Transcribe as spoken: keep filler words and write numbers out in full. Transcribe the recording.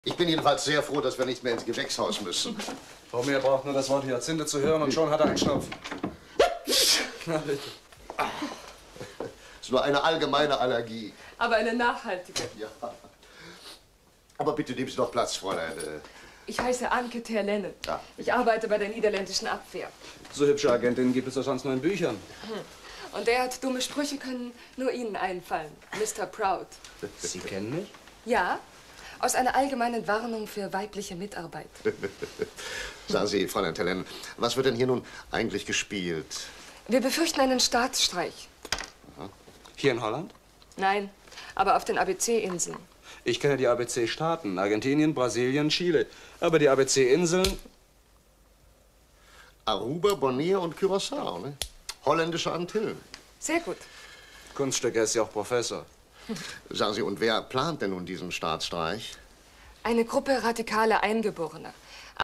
Ich bin jedenfalls sehr froh, dass wir nicht mehr ins Gewächshaus müssen. Frau Mehr braucht nur das Wort Hyazinthe zu hören und schon hat er einen Schnupfen. Na bitte. Es ist nur eine allgemeine Allergie. Aber eine nachhaltige. Ja. Aber bitte nehmen Sie doch Platz, Fräulein. Ich heiße Anke Terlennen. Ja. Ich arbeite bei der niederländischen Abwehr. So hübsche Agentinnen gibt es doch sonst nur in Büchern. Hm. Und der hat dumme Sprüche, können nur Ihnen einfallen. Mister Proud. Sie kennen mich? Ja, aus einer allgemeinen Warnung für weibliche Mitarbeit. Sagen Sie, Fräulein Terlennen, was wird denn hier nun eigentlich gespielt? Wir befürchten einen Staatsstreich. Aha. Hier in Holland? Nein, aber auf den A B C-Inseln. Ich kenne die A B C-Staaten, Argentinien, Brasilien, Chile. Aber die A B C-Inseln... Aruba, Bonaire und Curaçao, ne? Holländische Antillen. Sehr gut. Kunststück, er ist ja auch Professor. Sagen Sie, und wer plant denn nun diesen Staatsstreich? Eine Gruppe radikaler Eingeborener.